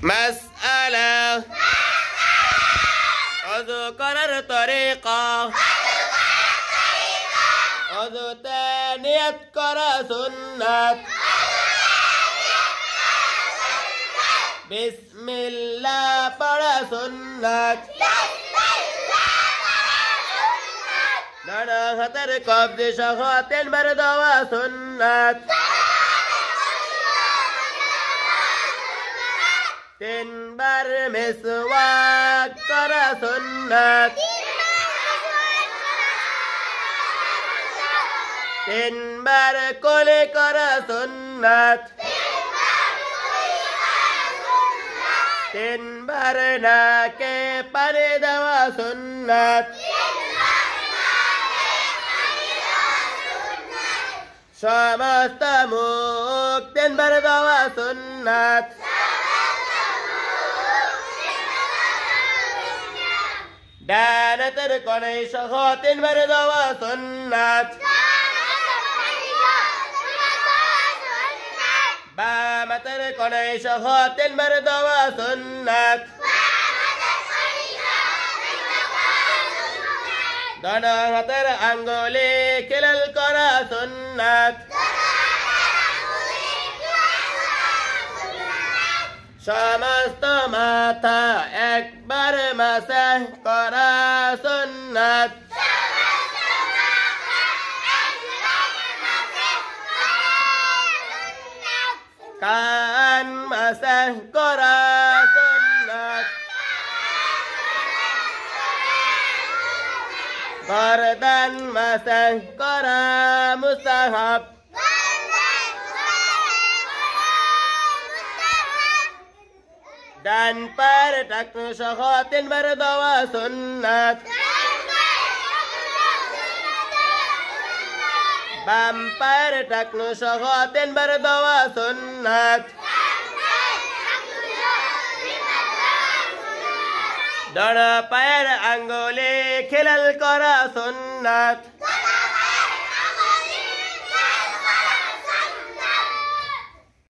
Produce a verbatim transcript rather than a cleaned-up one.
مسألة أذو قرر طريقة أذو تانية قرأ سنة بسم الله پڑھا سنت دانا خطر قبض شخاتن بردوا سنت تین بار مسواک کرا سنت تین بار کولی کرا سنت تین بار ناکے پانی دوا سنت সমস্ত মুখ তিনবার দেওয়া সুন্নাত ডান হাতের কোণে সহ তিনবার দেওয়া সুন্নাত বাম হাতের কোণে সহ তিনবার দেওয়া সুন্নাত ডান হাতের আঙ্গুলে খিলাল করা সুন্নাত সমস্ত মাথা একবার মাসাহ করা সুন্নাত কান মাসাহ করা সুন্নাত গর্দান মাসাহ করা মুস্তাহাব ডান পায়ের টাকনু সহ তিনবার দেওয়া সুন্নাত বাম পায়ের টাকনু সহ তিনবার দেওয়া সুন্নাত ডান পায়ের আঙ্গুলে খিলাল করা সুন্নাত